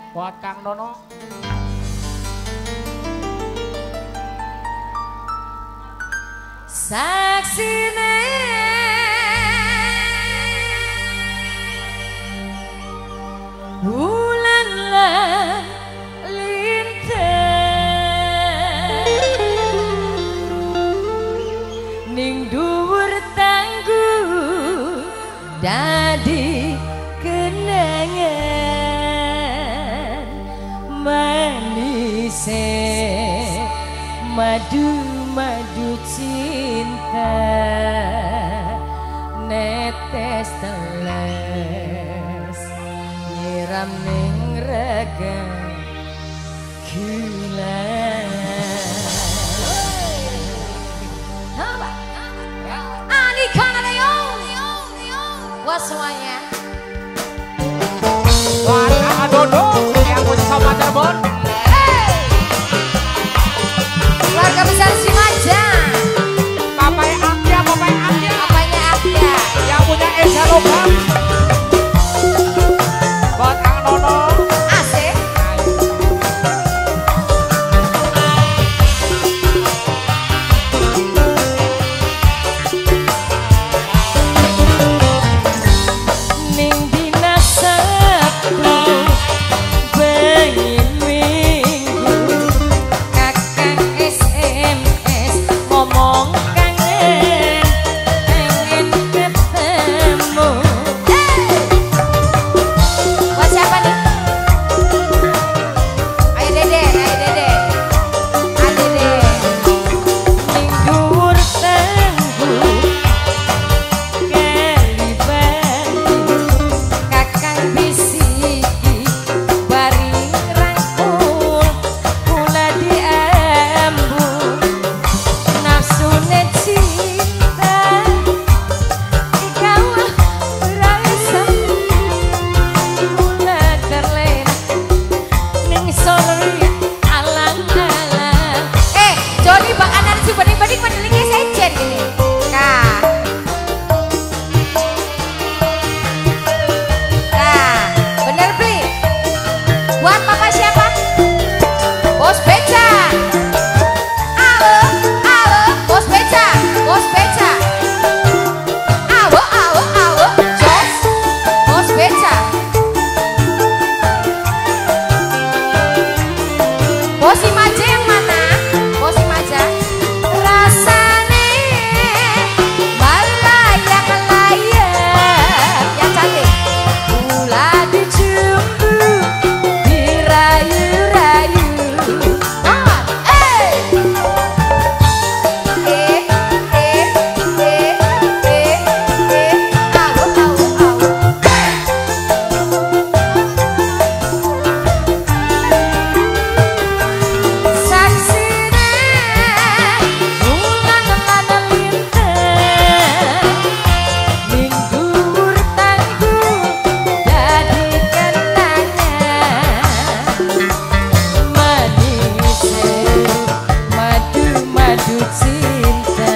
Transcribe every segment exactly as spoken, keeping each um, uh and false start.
Buat Kang Dono. Saksine bulan lan lintang ning dhuwur tangguh dadi kenangan manise madu-madu cinta netes teles nyiram ning raga gula. Anika Nadayo buat semuanya. Buat Kang Dono yang punya sama Cirebon. Keluarga besar Cimaja. Papai Akya, Papai Akya. Papanya Akya. Yang punya Esa Logam. Buat Kang Dono. Asik. Ning dina Sabtu bengi Minggu kakang S M S ngomong kangen pengen ketemu. Buat siapa nih? Ayo Dede, ayo Dede, ayo Dede. Ning dhuwur tangguh keliban kakang bisiki baring rangkul kula diambu nafsune cinta dikawah berasa kula terlena ning sore alang-alang. Eh Joni bak anak si bening-bening pendelingnya sejen ini kak. Nah, bener beli. Buat papa siapa? Bos Beca. Halo, halo, Bos Beca, Bos Beca. Halo, halo, halo, Jos, Bos Beca. Bos Cimaja yang mana? Bos Cimaja. Rasane melayang-layang yang cantik. Kula dijumbu dirayu-rayu. Ah, eh. Eh, eh, eh, eh, eh. Au, au, au. Saksine bulan lan lintang ning dhuwur tangguh dadi kenangan manise madu-madu cinta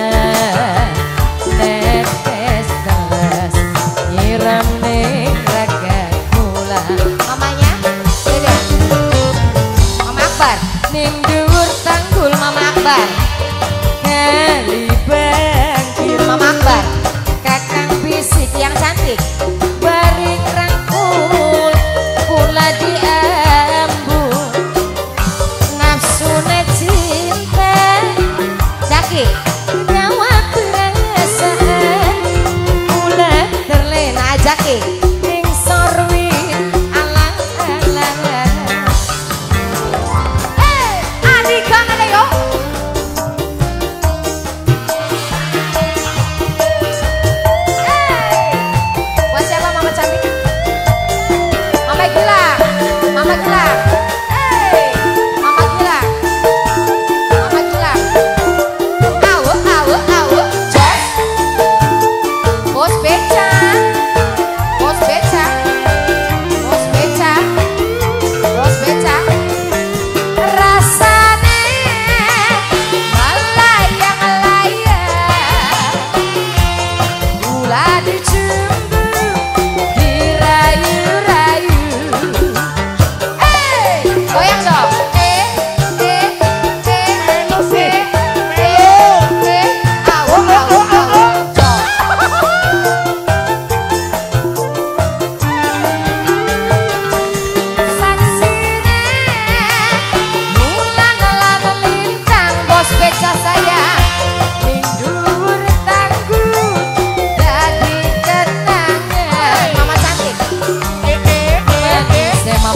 netes teles nyiram ning raga kula. Mamanya Dede, Mama Akbar ning dhuwur tanggul Mama Akbar kali bangkir Mama Akbar kakang bisik yang cantik baring rangkul kula diambu nafsune cinta Jaki nyawa perasaan kula terlena Jaki ning sorwi alang-alang. Eh, Anika Nadayo.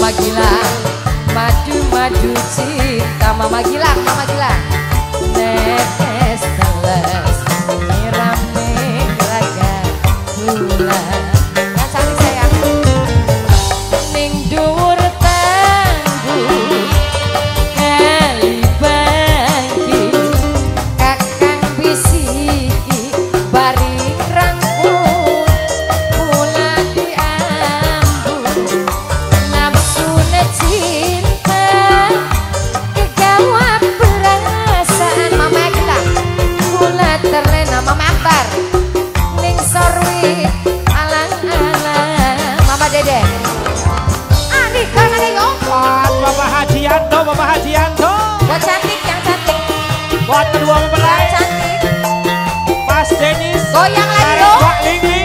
Mama Gilang, madu-madu cinta. Mama Gilang, Mama Gilang. Netes teles nyirame raga gula. Yang cantik sayang. Ning dhuwur tanggu kali bangki kakang bisiki bari rangkul mula diambung nafsune cinta kegawa perasaan. Mama Gilang mula terlena. Mama Akbar ning sorwi alang-alang. Mama Dede adik kan ada yo. Buat Bapak Hajianto, Bapak Hajianto. Buat cantik, yang cantik, Buat kedua yang mempelai, cantik. Mas Denis. Goyang lagi dari yo. Wak Linggi.